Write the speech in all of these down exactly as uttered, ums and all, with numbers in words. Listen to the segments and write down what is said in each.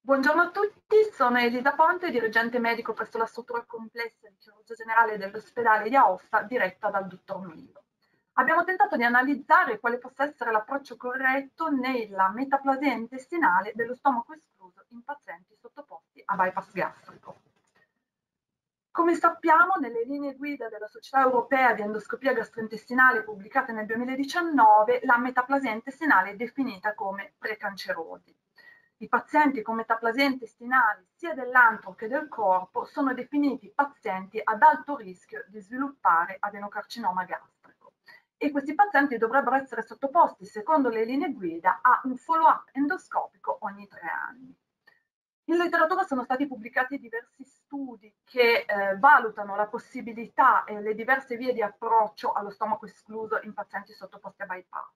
Buongiorno a tutti, sono Elisa Ponte, dirigente medico presso la struttura complessa di chirurgia generale dell'ospedale di Aosta, diretta dal dottor Millo. Abbiamo tentato di analizzare quale possa essere l'approccio corretto nella metaplasia intestinale dello stomaco escluso in pazienti sottoposti a bypass gastrico. Come sappiamo, nelle linee guida della Società Europea di Endoscopia Gastrointestinale pubblicate nel duemiladiciannove, la metaplasia intestinale è definita come precancerosi. I pazienti con metaplasia intestinale sia dell'antro che del corpo sono definiti pazienti ad alto rischio di sviluppare adenocarcinoma gastrico e questi pazienti dovrebbero essere sottoposti, secondo le linee guida, a un follow-up endoscopico ogni tre anni. In letteratura sono stati pubblicati diversi studi che eh, valutano la possibilità e le diverse vie di approccio allo stomaco escluso in pazienti sottoposti a bypass.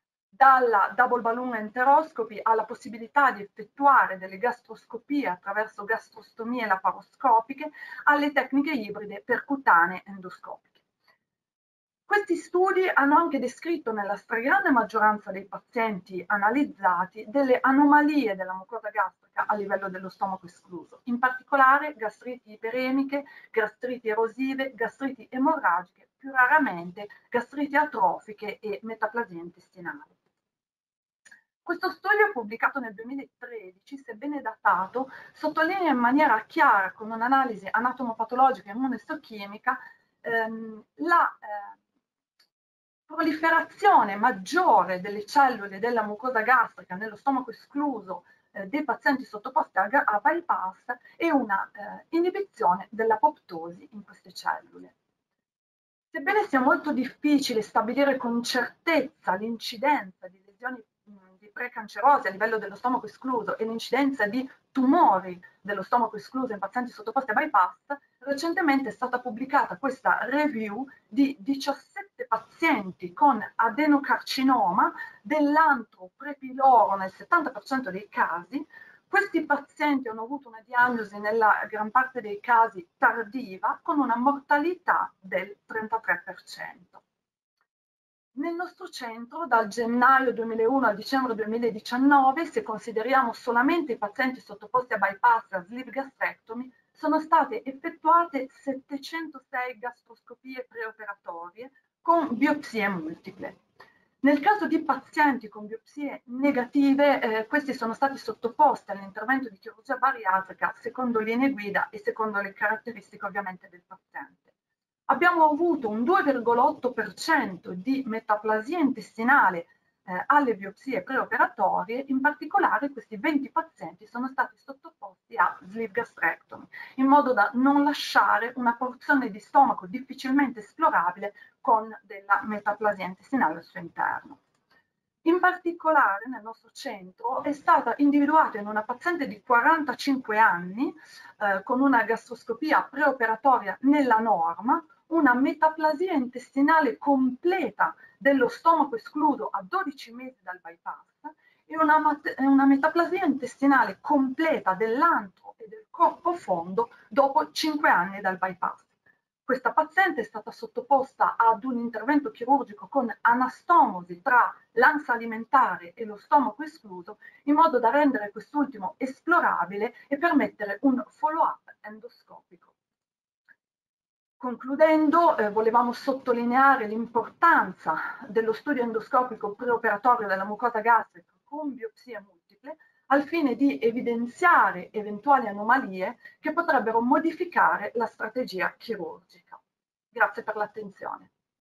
Dalla double balloon enteroscopy alla possibilità di effettuare delle gastroscopie attraverso gastrostomie laparoscopiche alle tecniche ibride percutanee endoscopiche. Questi studi hanno anche descritto nella stragrande maggioranza dei pazienti analizzati delle anomalie della mucosa gastrica a livello dello stomaco escluso, in particolare gastriti iperemiche, gastriti erosive, gastriti emorragiche, più raramente gastriti atrofiche e metaplasie intestinali. Questo studio, pubblicato nel duemilatredici, sebbene datato, sottolinea in maniera chiara, con un'analisi anatomopatologica e immunoistochimica, ehm, la eh, proliferazione maggiore delle cellule della mucosa gastrica nello stomaco escluso eh, dei pazienti sottoposti a, a bypass e una eh, inibizione dell'apoptosi in queste cellule. Sebbene sia molto difficile stabilire con certezza l'incidenza di lesioni di precancerosi a livello dello stomaco escluso e l'incidenza di tumori dello stomaco escluso in pazienti sottoposti a bypass, recentemente è stata pubblicata questa review di diciassette pazienti con adenocarcinoma dell'antro prepiloro nel settanta per cento dei casi. Questi pazienti hanno avuto una diagnosi nella gran parte dei casi tardiva con una mortalità del trentatré per cento. Nel nostro centro, dal gennaio duemilauno al dicembre duemiladiciannove, se consideriamo solamente i pazienti sottoposti a bypass e a sleeve gastrectomy, sono state effettuate settecentosei gastroscopie preoperatorie con biopsie multiple. Nel caso di pazienti con biopsie negative, eh, questi sono stati sottoposti all'intervento di chirurgia bariatrica secondo linee guida e secondo le caratteristiche ovviamente del paziente. Abbiamo avuto un due virgola otto per cento di metaplasia intestinale eh, alle biopsie preoperatorie, in particolare questi venti pazienti sono stati sottoposti a sleeve gastrectomy, in modo da non lasciare una porzione di stomaco difficilmente esplorabile con della metaplasia intestinale al suo interno. In particolare nel nostro centro è stata individuata in una paziente di quarantacinque anni eh, con una gastroscopia preoperatoria nella norma, una metaplasia intestinale completa dello stomaco escluso a dodici mesi dal bypass e una, una metaplasia intestinale completa dell'antro e del corpo fondo dopo cinque anni dal bypass. Questa paziente è stata sottoposta ad un intervento chirurgico con anastomosi tra l'ansa alimentare e lo stomaco escluso, in modo da rendere quest'ultimo esplorabile e permettere un follow-up endoscopico. Concludendo, eh, volevamo sottolineare l'importanza dello studio endoscopico preoperatorio della mucosa gastrica con biopsie multiple, al fine di evidenziare eventuali anomalie che potrebbero modificare la strategia chirurgica. Grazie per l'attenzione.